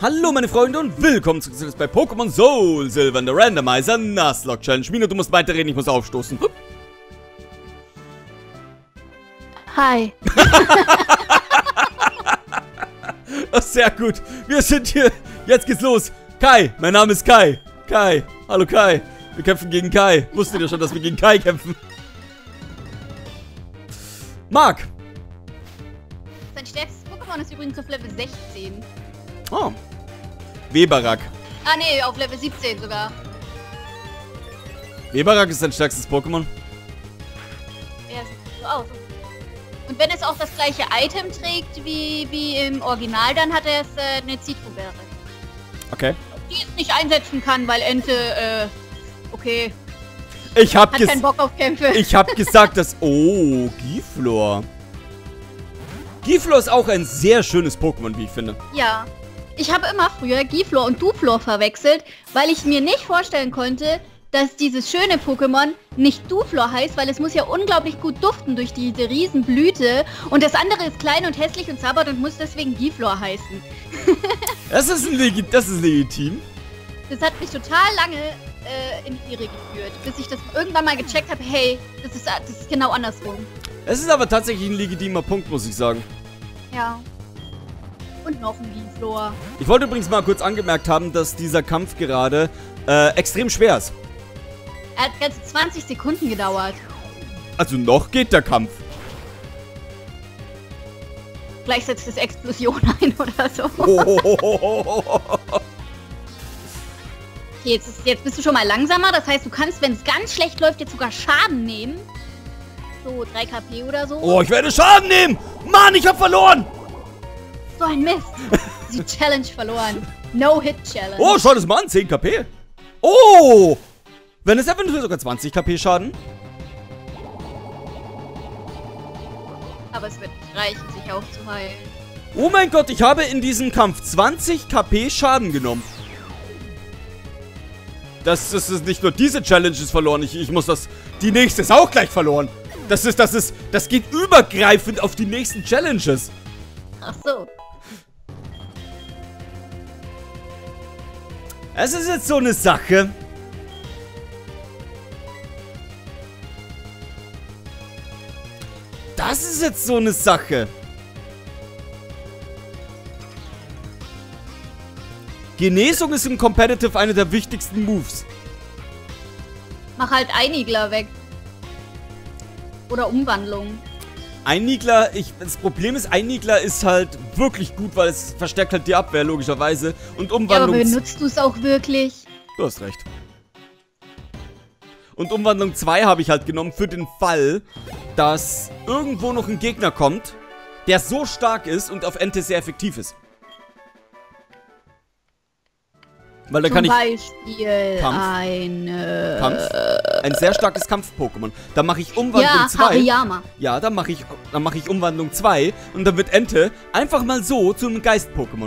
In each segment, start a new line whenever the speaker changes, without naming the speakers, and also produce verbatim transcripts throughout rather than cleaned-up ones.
Hallo meine Freunde und willkommen zurück bei Pokémon Soul Silver in der Randomizer Nuzlocke Challenge. Mina, du musst weiterreden, ich muss aufstoßen. Hup.
Hi.
Oh, sehr gut. Wir sind hier. Jetzt geht's los. Kai, mein Name ist Kai. Kai. Hallo Kai. Wir kämpfen gegen Kai. Wusstet ihr schon, dass wir gegen Kai kämpfen? Marc.
Sein stärkstes Pokémon ist übrigens auf Level sechzehn.
Oh. Weberak.
Ah ne, auf Level siebzehn sogar.
Weberak ist sein stärkstes Pokémon.
Ja, sieht so aus. Und wenn es auch das gleiche Item trägt wie, wie im Original, dann hat er es äh, eine Zitrusbeere.
Okay.
Die es nicht einsetzen kann, weil Ente, äh, okay.
Ich hab
Hat keinen Bock auf Kämpfe.
Ich hab gesagt, dass... Oh, Giflor. Giflor ist auch ein sehr schönes Pokémon, wie ich finde.
Ja. Ich habe immer früher Giflor und Duflor verwechselt, weil ich mir nicht vorstellen konnte, dass dieses schöne Pokémon nicht Duflor heißt, weil es muss ja unglaublich gut duften durch diese Riesenblüte. Und das andere ist klein und hässlich und zaubert und muss deswegen Giflor heißen.
Das ist, ein Legi das ist legitim.
Das hat mich total lange äh, in die Irre geführt, bis ich das irgendwann mal gecheckt habe, hey, das ist, das ist genau andersrum.
Es ist aber tatsächlich ein legitimer Punkt, muss ich sagen.
Ja. Und noch ein Giflor.
Ich wollte übrigens mal kurz angemerkt haben, dass dieser Kampf gerade äh, extrem schwer ist.
Er hat ganze zwanzig Sekunden gedauert.
Also noch geht der Kampf.
Gleich setzt es Explosion ein oder so.
Oh.
Okay, jetzt, ist, jetzt bist du schon mal langsamer. Das heißt, du kannst, wenn es ganz schlecht läuft, jetzt sogar Schaden nehmen. So, drei K P oder so.
Oh, ich werde Schaden nehmen! Mann, ich hab verloren!
So ein Mist. Die Challenge verloren. No-Hit-Challenge.
Oh, schau das mal an, zehn K P. Oh! Wenn es eventuell sogar zwanzig K P Schaden.
Aber es wird nicht reichen, sich aufzuheilen.
Oh mein Gott, ich habe in diesem Kampf zwanzig K P Schaden genommen. Das, das ist nicht nur diese Challenge ist verloren, ich, ich muss das... Die nächste ist auch gleich verloren. Das ist, das ist... Das geht übergreifend auf die nächsten Challenges.
Ach so.
Es ist jetzt so eine Sache. Das ist jetzt so eine Sache. Genesung ist im Competitive eine der wichtigsten Moves.
Mach halt Einigler weg. Oder Umwandlung.
Einigler, ich, das Problem ist, Einigler ist halt wirklich gut, weil es verstärkt halt die Abwehr, logischerweise. Und Umwandlung...
Ja, aber benutzt du es auch wirklich?
Du hast recht. Und Umwandlung zwei habe ich halt genommen für den Fall, dass irgendwo noch ein Gegner kommt, der so stark ist und auf Ente sehr effektiv ist. Weil da kann ich...
Zum Beispiel
Kampf.
eine...
Kampf. Ein sehr starkes Kampf-Pokémon. Da mache ich Umwandlung
Ja,
zwei.
Hariyama.
Ja, dann mache ich, dann mache ich Umwandlung zwei und dann wird Ente einfach mal so zu einem Geist-Pokémon.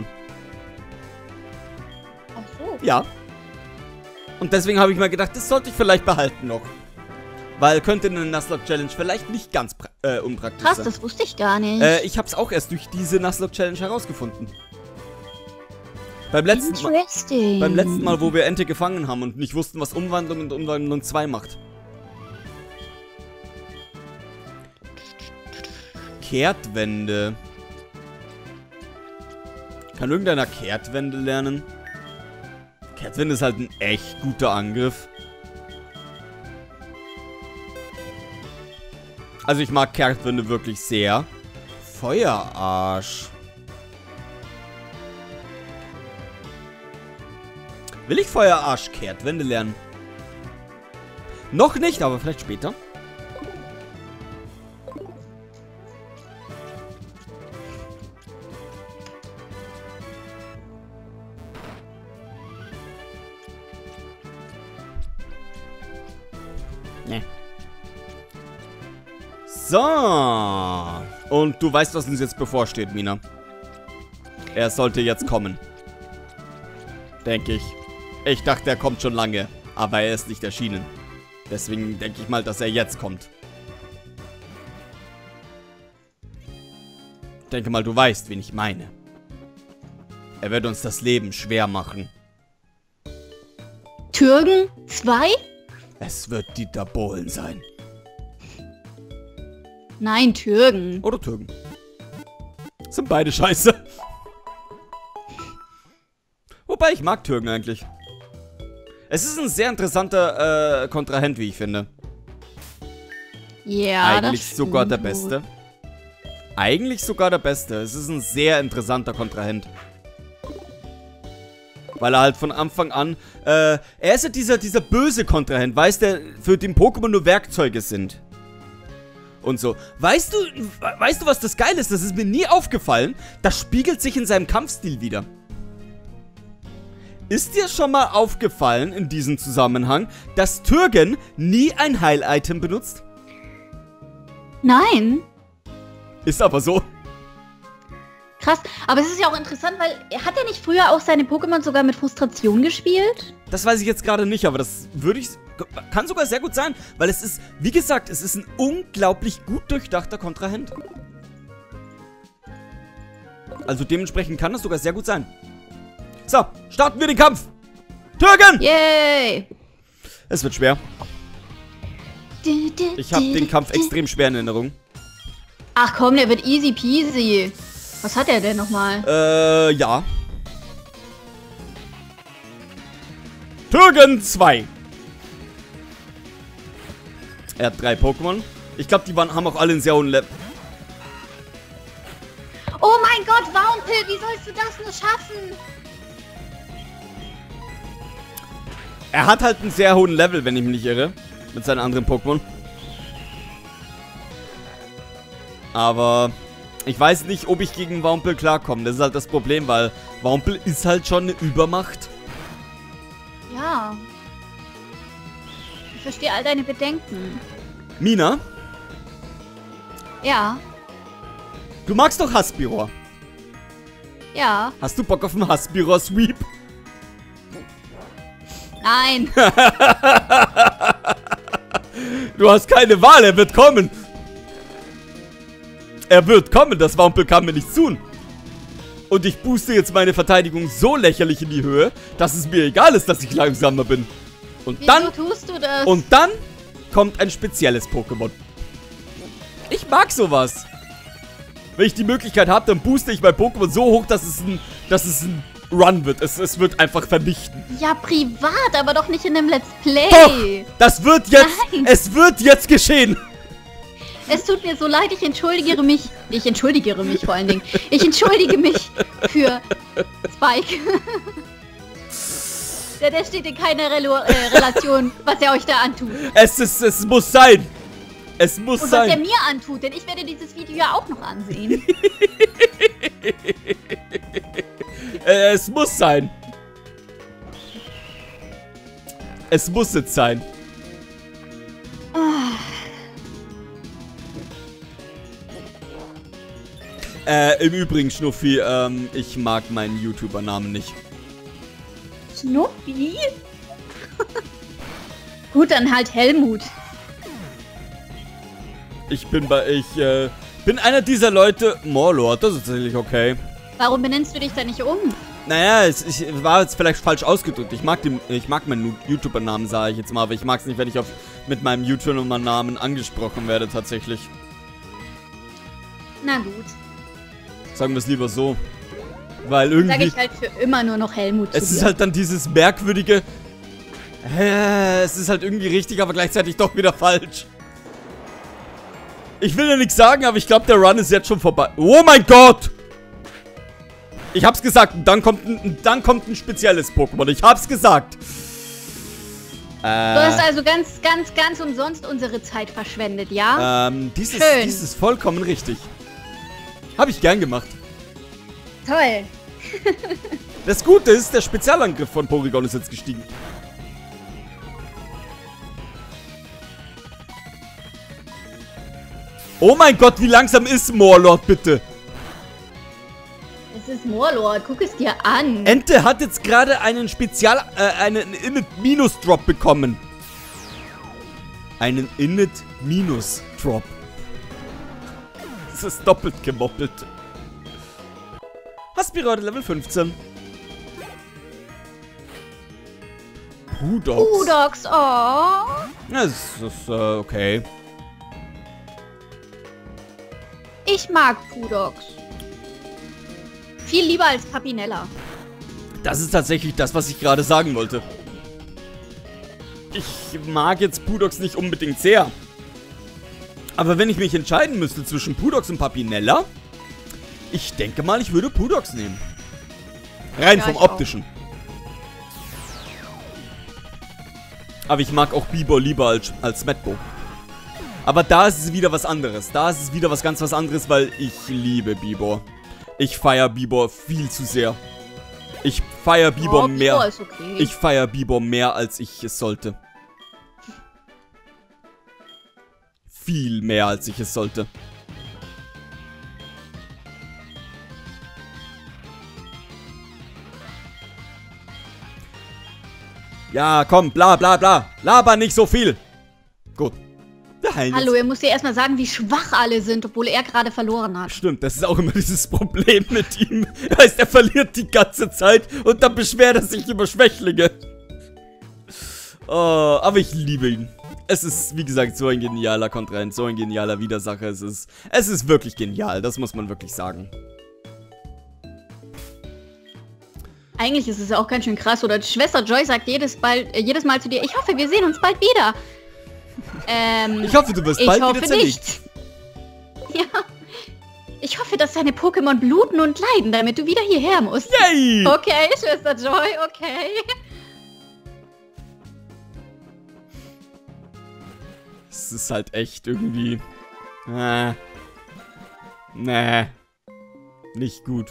Ach so.
Ja. Und deswegen habe ich mir gedacht, das sollte ich vielleicht behalten noch. Weil könnte eine Nuzlocke Challenge vielleicht nicht ganz äh, unpraktisch
Krass,
sein.
das wusste ich gar nicht.
Äh, ich habe es auch erst durch diese Nuzlocke Challenge herausgefunden. Beim letzten, Mal,
Interesting.
beim letzten Mal, wo wir Ente gefangen haben und nicht wussten, was Umwandlung und Umwandlung zwei macht. Kehrtwende. Kann irgendeiner Kehrtwende lernen? Kehrtwende ist halt ein echt guter Angriff. Also ich mag Kehrtwende wirklich sehr. Feuerarsch. Will ich Feuerarsch Kehrtwende lernen? Noch nicht, aber vielleicht später. Nee. So. Und du weißt, was uns jetzt bevorsteht, Mina. Er sollte jetzt kommen. Denke ich. Ich dachte, er kommt schon lange, aber er ist nicht erschienen. Deswegen denke ich mal, dass er jetzt kommt. Denke mal, du weißt, wen ich meine. Er wird uns das Leben schwer machen.
Türgen zwei?
Es wird Dieter Bohlen sein.
Nein, Türgen.
Oder Türgen. Sind beide scheiße. Wobei, ich mag Türgen eigentlich. Es ist ein sehr interessanter äh, Kontrahent, wie ich finde.
Ja,
Eigentlich
das
sogar der
stimmt.
Beste. Eigentlich sogar der Beste. Es ist ein sehr interessanter Kontrahent. Weil er halt von Anfang an... Äh, er ist ja dieser, dieser böse Kontrahent, weißt du, für den Pokémon nur Werkzeuge sind. Und so. Weißt du, weißt du, was das Geile ist? Das ist mir nie aufgefallen. Das spiegelt sich in seinem Kampfstil wieder. Ist dir schon mal aufgefallen in diesem Zusammenhang, dass Türgen nie ein Heil-Item benutzt?
Nein.
Ist aber so.
Krass. Aber es ist ja auch interessant, weil hat er nicht früher auch seine Pokémon sogar mit Frustration gespielt?
Das weiß ich jetzt gerade nicht, aber das würde ich... Kann sogar sehr gut sein, weil es ist, wie gesagt, es ist ein unglaublich gut durchdachter Kontrahent. Also dementsprechend kann das sogar sehr gut sein. So, starten wir den Kampf. Türgen!
Yay!
Es wird schwer. Ich habe den Kampf extrem schwer in Erinnerung.
Ach komm, der wird easy peasy. Was hat er denn nochmal?
Äh, ja. Türgen zwei. Er hat drei Pokémon. Ich glaube, die waren, haben auch alle einen sehr hohen Level.
Oh mein Gott, Wampel, wie sollst du das nur schaffen?
Er hat halt einen sehr hohen Level, wenn ich mich nicht irre. Mit seinen anderen Pokémon. Aber ich weiß nicht, ob ich gegen Wampel klarkomme. Das ist halt das Problem, weil Wampel ist halt schon eine Übermacht.
Ja. Ich verstehe all deine Bedenken.
Mina,
Ja,
du magst doch Haspiror.
ja,
Hast du Bock auf einen Haspiror-Sweep?
nein.
Du hast keine Wahl, er wird kommen. Er wird kommen, das Wampel kann mir nichts tun. Und ich booste jetzt meine Verteidigung so lächerlich in die Höhe, dass es mir egal ist, dass ich langsamer bin. Und
Wieso
dann...
tust du das?
Und dann kommt ein spezielles Pokémon. Ich mag sowas. Wenn ich die Möglichkeit habe, dann booste ich mein Pokémon so hoch, dass es ein, dass es ein Run wird. Es, es wird einfach vernichten.
Ja, privat, aber doch nicht in einem Let's Play.
Doch, das wird jetzt,
Nein.
es wird jetzt geschehen.
Es tut mir so leid, ich entschuldige mich. Ich entschuldige mich vor allen Dingen. Ich entschuldige mich für Spike. der, der steht in keiner Relo äh, Relation, was er euch da antut.
Es ist, es muss sein. Es muss
Und was er
sein.
mir antut, denn ich werde dieses Video ja auch noch ansehen.
äh, es muss sein. Es muss jetzt sein. Äh, im Übrigen, Schnuffi, ähm, ich mag meinen YouTuber-Namen nicht.
Schnuffi? Gut, dann halt Helmut.
Ich bin bei, ich, äh, bin einer dieser Leute, Morlord, das ist tatsächlich okay.
Warum benennst du dich da nicht um?
Naja, es, ich war jetzt vielleicht falsch ausgedrückt. Ich mag den, ich mag meinen YouTuber-Namen, sage ich jetzt mal, aber ich mag es nicht, wenn ich auf, mit meinem YouTuber-Namen angesprochen werde, tatsächlich.
Na gut.
Sagen wir es lieber so. Weil irgendwie...
Sag ich halt für immer nur noch Helmut zu
Es ist
dir.
halt dann dieses merkwürdige... Äh, es ist halt irgendwie richtig, aber gleichzeitig doch wieder falsch. Ich will ja nichts sagen, aber ich glaube, der Run ist jetzt schon vorbei. Oh mein Gott! Ich hab's gesagt, und dann kommt ein, dann kommt ein spezielles Pokémon. Ich hab's gesagt.
Du
Äh,
hast also ganz, ganz, ganz umsonst unsere Zeit verschwendet, ja?
ähm, dies ist,
Schön.
dies ist vollkommen richtig. Hab ich gern gemacht.
Toll.
Das Gute ist, der Spezialangriff von Porygon ist jetzt gestiegen. Oh mein Gott, wie langsam ist Morlord, bitte?
Es ist Morlord, guck es dir an.
Ente hat jetzt gerade einen Spezial... Äh, einen Init-Minus-Drop bekommen. Einen Init-Minus-Drop. Das ist doppelt gemoppelt. Haspiror Level fünfzehn. Pudox.
Pudox, oh.
Das ist, äh, okay.
Ich mag Pudox. Viel lieber als Papinella.
Das ist tatsächlich das, was ich gerade sagen wollte. Ich mag jetzt Pudox nicht unbedingt sehr. Aber wenn ich mich entscheiden müsste zwischen Pudox und Papinella, ich denke mal, ich würde Pudox nehmen. Rein
Ja,
vom
ich
Optischen. Auch. Aber ich mag auch Bibor lieber als, als Smetbo. Aber da ist es wieder was anderes. Da ist es wieder was ganz was anderes, weil ich liebe Bibor. Ich feiere Bibor viel zu sehr. Ich feiere Bibor
oh,
mehr.
Bibor ist okay.
Ich feiere Bibor mehr, als ich es sollte. Viel mehr, als ich es sollte. Ja, komm, bla bla bla. Laber nicht so viel. Gut. Nein,
Hallo, er muss dir erstmal sagen, wie schwach alle sind, obwohl er gerade verloren hat.
Stimmt, das ist auch immer dieses Problem mit ihm. Heißt, er verliert die ganze Zeit und dann beschwert er sich über Schwächlinge. Oh, aber ich liebe ihn. Es ist, wie gesagt, so ein genialer Kontrahent, so ein genialer Widersacher. Es ist, es ist wirklich genial, das muss man wirklich sagen.
Eigentlich ist es ja auch ganz schön krass, oder? Die Schwester Joy sagt jedes, bald, äh, jedes Mal zu dir, ich hoffe, wir sehen uns bald wieder. Ähm,
ich hoffe, du wirst
ich
bald
hoffe
wieder zerlegt.
Nicht. Ja. Ich hoffe, dass deine Pokémon bluten und leiden, damit du wieder hierher musst.
Yay!
Okay, Schwester Joy, okay.
Es ist halt echt irgendwie... Äh, nee. Nicht gut.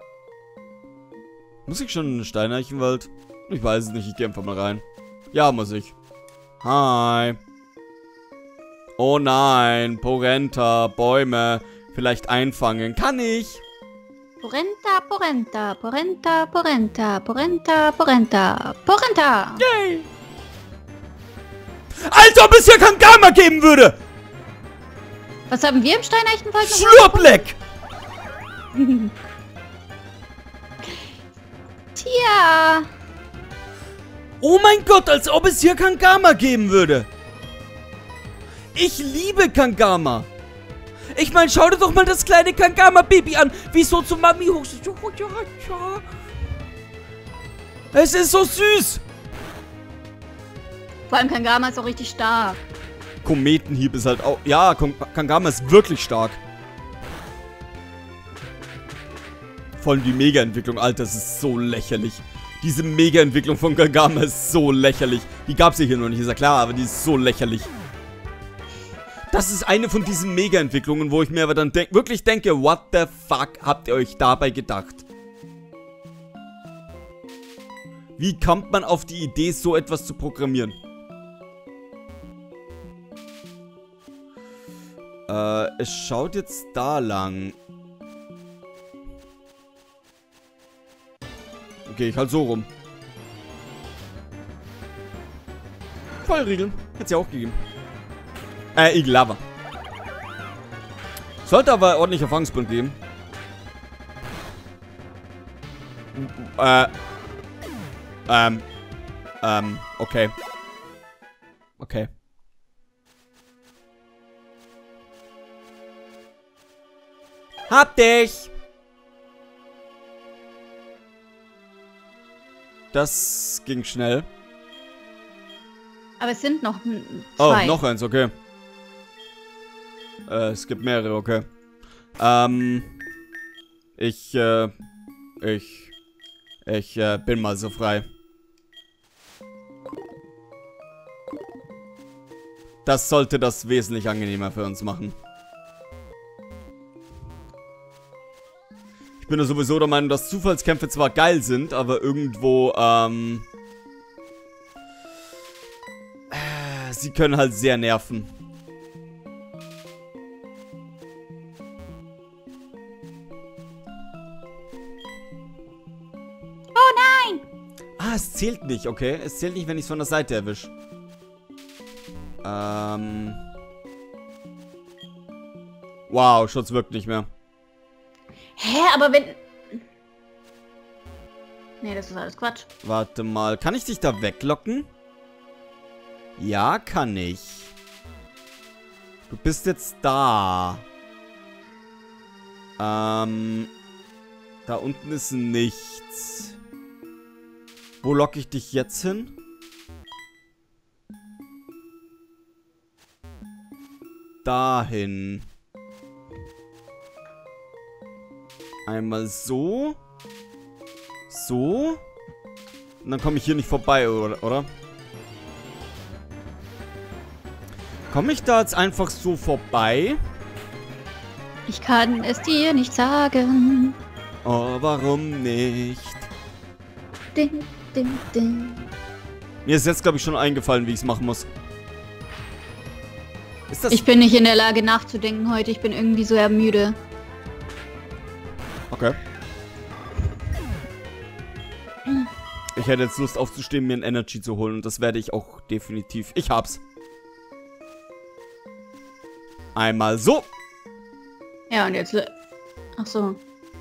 Muss ich schon in den Steineichenwald? Ich weiß es nicht, ich gehe einfach mal rein. Ja, muss ich. Hi. Oh nein, Porenta, Bäume. Vielleicht einfangen. Kann ich?
Porenta, Porenta, Porenta, Porenta, Porenta, Porenta, Porenta.
Yay! Als ob es hier Kangama geben würde!
Was haben wir im Steineichenwald noch?
Schlurpleck!
Tja.
Oh mein Gott, als ob es hier Kangama geben würde. Ich liebe Kangama. Ich meine, schau dir doch mal das kleine Kangama-Baby an. Wie so zu Mami hoch. Es ist so süß.
Vor allem Kangama ist auch richtig stark.
Kometenhieb ist halt auch... Ja, Kangama ist wirklich stark. Vor allem die Mega-Entwicklung, Alter, das ist so lächerlich. Diese Mega-Entwicklung von Kangama ist so lächerlich. Die gab es ja hier noch nicht, ist ja klar, aber die ist so lächerlich. Das ist eine von diesen Mega-Entwicklungen, wo ich mir aber dann denk wirklich denke, what the fuck habt ihr euch dabei gedacht? Wie kommt man auf die Idee, so etwas zu programmieren? Äh, es schaut jetzt da lang. Okay, ich halt so rum. Feuerriegel. Hätte es ja auch gegeben. Äh, Igellava. Sollte aber ordentlich Erfahrungspunkt geben. Äh. Ähm. Ähm, okay. Okay. Hab dich! Das ging schnell.
Aber es sind noch zwei.
Oh, noch eins, okay. Äh, es gibt mehrere, okay. Ähm. Ich, äh. Ich. Ich, äh, bin mal so frei. Das sollte das wesentlich angenehmer für uns machen. Ich bin ja sowieso der Meinung, dass Zufallskämpfe zwar geil sind, aber irgendwo, ähm... äh, sie können halt sehr nerven.
Oh nein!
Ah, es zählt nicht, okay. Es zählt nicht, wenn ich es von der Seite erwische. Ähm... Wow, Schutz wirkt nicht mehr.
Hä, aber wenn... Nee, das ist alles Quatsch.
Warte mal, kann ich dich da weglocken? Ja, kann ich. Du bist jetzt da. Ähm, da unten ist nichts. Wo locke ich dich jetzt hin? Dahin. Einmal so. So. Und dann komme ich hier nicht vorbei, oder? oder? Komme ich da jetzt einfach so vorbei?
Ich kann es dir nicht sagen.
Oh, warum nicht?
Ding, ding, ding.
Mir ist jetzt, glaube ich, schon eingefallen, wie ich es machen muss. Ist das...
Ich bin nicht in der Lage nachzudenken heute. Ich bin irgendwie so ermüde.
Okay. Ich hätte jetzt Lust aufzustehen, mir ein Energy zu holen. Und das werde ich auch definitiv. Ich hab's. Einmal so.
Ja, und jetzt... Ach so.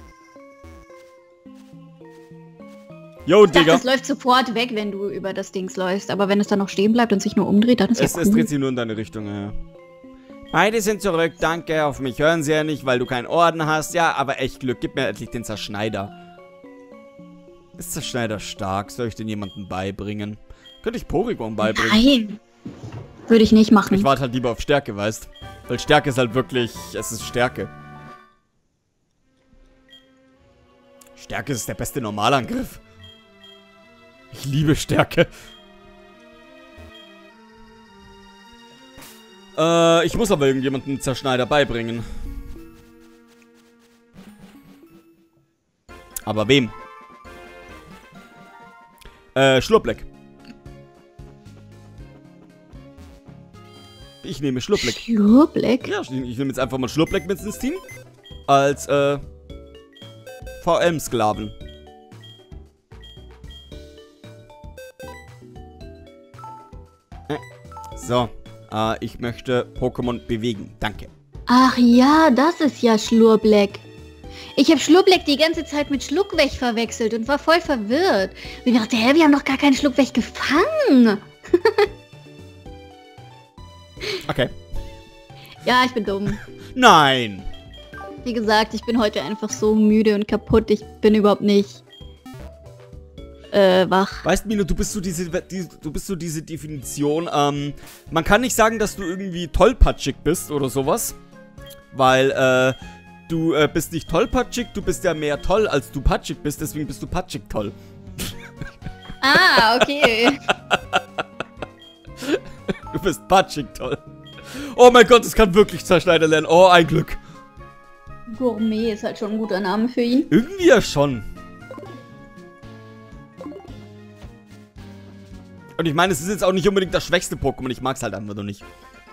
Yo,
Ich dachte,
Digga.
es läuft sofort weg, wenn du über das Dings läufst. Aber wenn es dann noch stehen bleibt und sich nur umdreht, dann ist
Es,
ja
es
cool.
dreht sich nur in deine Richtung, ja. Beide sind zurück. Danke, auf mich hören sie ja nicht, weil du keinen Orden hast. Ja, aber echt Glück. Gib mir endlich den Zerschneider. Ist Zerschneider stark? Soll ich den jemandem beibringen? Könnte ich Porygon beibringen?
Nein. Würde ich nicht machen.
Ich warte halt lieber auf Stärke, weißt? Weil Stärke ist halt wirklich... Es ist Stärke. Stärke ist der beste Normalangriff. Ich liebe Stärke. Äh, ich muss aber irgendjemanden Zerschneider beibringen. Aber wem? Äh, Schlurpleck. Ich nehme Schlurpleck.
Schlurpleck?
Ja, ich nehme jetzt einfach mal Schlurpleck mit ins Team. Als, äh, V M-Sklaven. So, äh, ich möchte Pokémon bewegen. Danke.
Ach ja, das ist ja Schlurpleck. Ich habe Schlurpleck die ganze Zeit mit Schluckwech verwechselt und war voll verwirrt. Ich dachte, hä, wir haben noch gar keinen Schluckwech gefangen.
Okay.
Ja, ich bin dumm.
Nein!
Wie gesagt, ich bin heute einfach so müde und kaputt. Ich bin überhaupt nicht äh, wach.
Weißt du, Mino, du bist so diese, die, du bist so diese Definition, ähm, man kann nicht sagen, dass du irgendwie tollpatschig bist oder sowas. Weil, äh, du äh, bist nicht tollpatschig, du bist ja mehr toll, als du patschig bist, deswegen bist du patschig toll.
Ah, okay.
Du bist patschig toll. Oh mein Gott, es kann wirklich Zerschneider lernen. Oh, ein Glück.
Gourmet ist halt schon ein guter Name für ihn.
Irgendwie ja schon. Und ich meine, es ist jetzt auch nicht unbedingt das schwächste Pokémon. Ich mag es halt einfach nur nicht.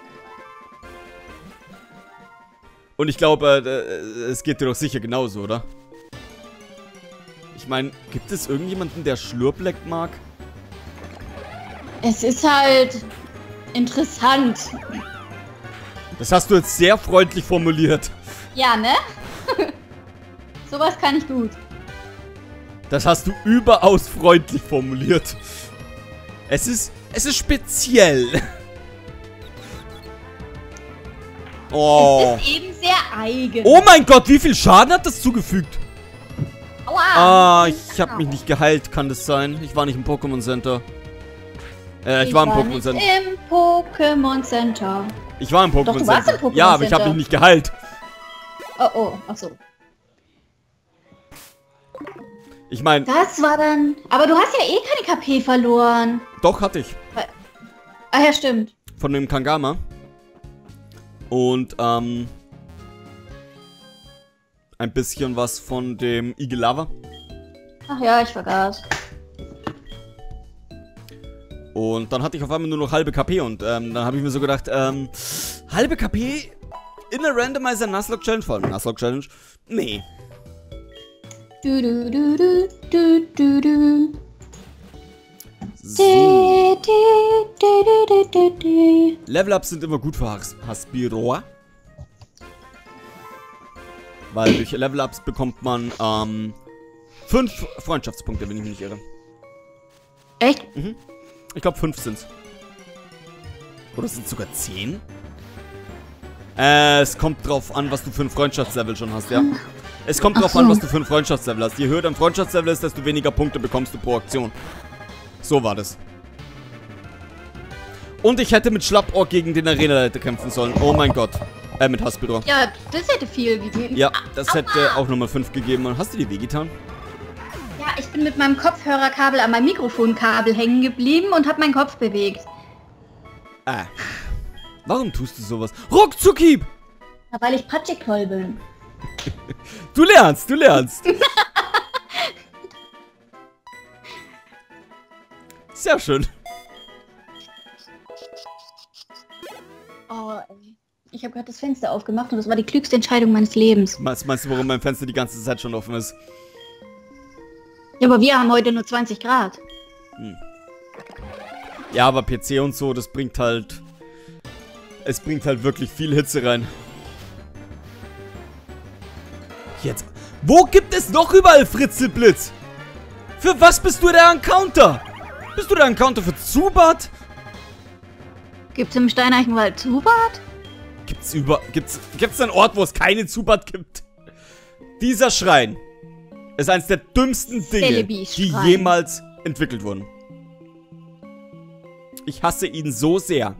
Und ich glaube, äh, es geht dir doch sicher genauso, oder? Ich meine, gibt es irgendjemanden, der Schlurpleck mag?
Es ist halt interessant.
Das hast du jetzt sehr freundlich formuliert.
Ja, ne? Sowas kann ich gut.
Das hast du überaus freundlich formuliert. Es ist, es ist speziell. Oh.
Es ist eben sehr eigen.
Oh mein Gott, wie viel Schaden hat das zugefügt?
Aua.
Ah, ich habe mich nicht geheilt, kann das sein? Ich war nicht im Pokémon Center. Äh, ich, ich war im Pokémon Center.
Im Pokémon Center.
Ich war im Pokémon Center.
Doch, du warst im Pokémon
Ja, aber ich habe
Center.
mich nicht geheilt.
Oh, oh, ach so.
Ich meine,
Das war dann... Aber du hast ja eh keine K P verloren.
doch hatte ich.
Ah ja, stimmt.
Von dem Kangama. Und, ähm... ein bisschen was von dem Igelava.
Ach ja, ich vergaß.
Und dann hatte ich auf einmal nur noch halbe K P. Und ähm, dann habe ich mir so gedacht, ähm... halbe K P in der Randomizer Nuzlocke Challenge, vor allem Nuzlocke Challenge? Nee.
Du, du, du, du, du, du, du.
So.
Du, du, du, du, du, du.
Level-Ups sind immer gut für Has Haspiroa. Weil durch Level-Ups bekommt man, ähm, Fünf Freundschaftspunkte, wenn ich mich nicht irre.
Echt?
Mhm. Ich glaube, fünf sind's. Oder sind es sogar zehn? Äh, es kommt drauf an, was du für ein Freundschaftslevel schon hast, ja. Es kommt
Ach
drauf
so.
an, was du für ein Freundschaftslevel hast. Je höher dein Freundschaftslevel ist, desto weniger Punkte bekommst du pro Aktion. So war das. Und ich hätte mit Schlappohr gegen den Arenaleiter kämpfen sollen. Oh mein Gott. Äh, mit Haspidor.
Ja, das hätte viel gegeben.
Ja, das hätte auch nochmal fünf gegeben. Und hast du dir wehgetan?
Ja, ich bin mit meinem Kopfhörerkabel an meinem Mikrofonkabel hängen geblieben und habe meinen Kopf bewegt.
Ah. Warum tust du sowas? Ruckzuckhieb!
Ja, weil ich Patschekloll bin.
Du lernst, du lernst. Sehr schön.
Oh, ey. Ich habe gerade das Fenster aufgemacht und das war die klügste Entscheidung meines Lebens.
Was meinst du, warum mein Fenster die ganze Zeit schon offen ist?
Ja, aber wir haben heute nur zwanzig Grad.
Hm. Ja, aber P C und so, das bringt halt... Es bringt halt wirklich viel Hitze rein. Jetzt... Wo gibt es noch überall Fritzelblitz? Für was bist du der Encounter? Bist du der Encounter für Zubat?
Gibt's im Steineichenwald Zubat?
Gibt's über... Gibt's... Gibt's einen Ort, wo es keine Zubat gibt? Dieser Schrein ist eines der dümmsten Dinge, die
Celebi-Schrein.
jemals entwickelt wurden. Ich hasse ihn so sehr.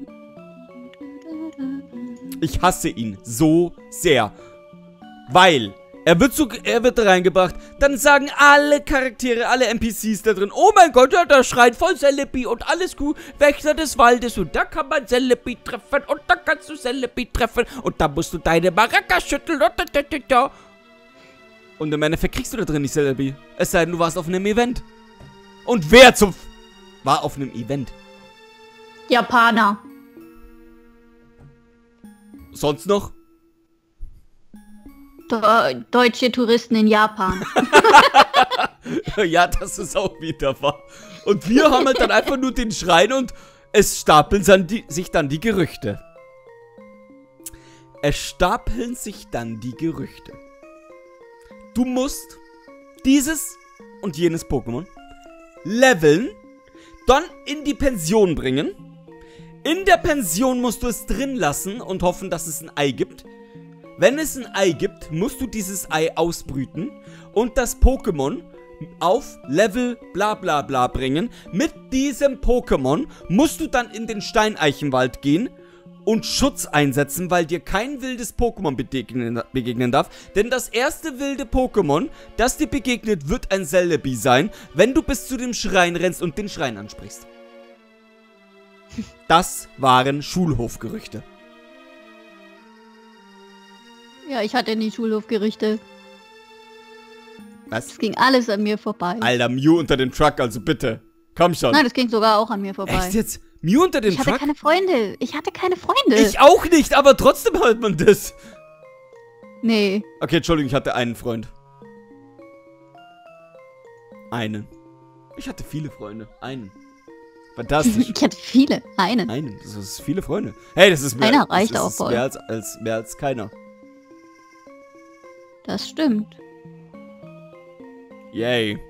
Ich hasse ihn so sehr. Weil er wird so, er wird da reingebracht, dann sagen alle Charaktere, alle N P Cs da drin, oh mein Gott, ja, der schreit voll Celebi und alles gut, Wächter des Waldes und da kann man Celebi treffen und da kannst du Celebi treffen und da musst du deine Maracas schütteln und da, da, da, da. Und im Endeffekt kriegst du da drin nicht Celebi. Es sei denn, du warst auf einem Event. Und wer zum... F war auf einem Event?
Japaner.
Sonst noch?
De deutsche Touristen in Japan.
Ja, das ist auch wieder wahr. Und wir haben halt dann einfach nur den Schrein und es stapeln dann die, sich dann die Gerüchte. Es stapeln sich dann die Gerüchte. Du musst dieses und jenes Pokémon leveln, dann in die Pension bringen. In der Pension musst du es drin lassen und hoffen, dass es ein Ei gibt. Wenn es ein Ei gibt, musst du dieses Ei ausbrüten und das Pokémon auf Level bla bla bla bringen. Mit diesem Pokémon musst du dann in den Steineichenwald gehen und Schutz einsetzen, weil dir kein wildes Pokémon begegnen, begegnen darf. Denn das erste wilde Pokémon, das dir begegnet, wird ein Celebi sein, wenn du bis zu dem Schrein rennst und den Schrein ansprichst. Das waren Schulhofgerüchte.
Ja, ich hatte nie Schulhofgerüchte.
Was?
Es ging alles an mir vorbei.
Alter, Mew unter dem Truck, also bitte. Komm schon.
Nein, das ging sogar auch an mir vorbei.
Echt jetzt? Mew unter dem
Ich hatte
Truck?
keine Freunde. Ich hatte keine Freunde.
Ich auch nicht, aber trotzdem hört man das.
Nee.
Okay, Entschuldigung, ich hatte einen Freund. Einen. Ich hatte viele Freunde. Einen. Fantastisch.
Ich hatte viele. Einen.
Einen. Das ist viele Freunde. Hey, das ist mehr,
Einer reicht
das
auch
ist
voll.
Mehr als, als, mehr als keiner.
Das stimmt.
Yay.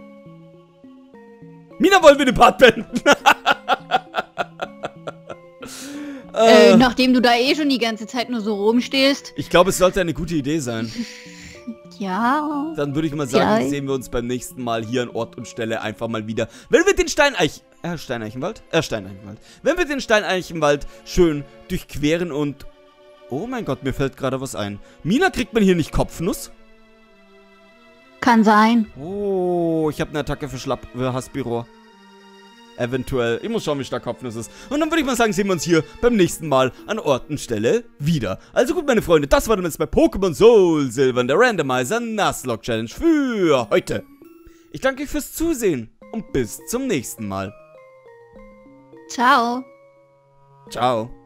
Mina, wollen wir den Part beenden?
Äh,
äh,
nachdem du da eh schon die ganze Zeit nur so rumstehst.
ich glaube, es sollte eine gute Idee sein.
Ja.
Dann würde ich mal sagen,
Vielleicht.
sehen wir uns beim nächsten Mal hier an Ort und Stelle einfach mal wieder. Wenn wir den Steineich... Äh, Steineichenwald? Äh, Steineichenwald. Wenn wir den Steineichenwald schön durchqueren und... Oh mein Gott, mir fällt gerade was ein. Mina, kriegt man hier nicht Kopfnuss?
Kann sein.
Oh, ich habe eine Attacke für Schlapp... für Haspiror. Eventuell. Ich muss schauen, wie stark Kopfnuss ist. Und dann würde ich mal sagen, sehen wir uns hier beim nächsten Mal an Ort und Stelle wieder. Also gut, meine Freunde, das war dann jetzt bei Pokémon Soul Silver, der Randomizer Nuzlocke Challenge für heute. Ich danke euch fürs Zusehen und bis zum nächsten Mal.
Ciao.
Ciao.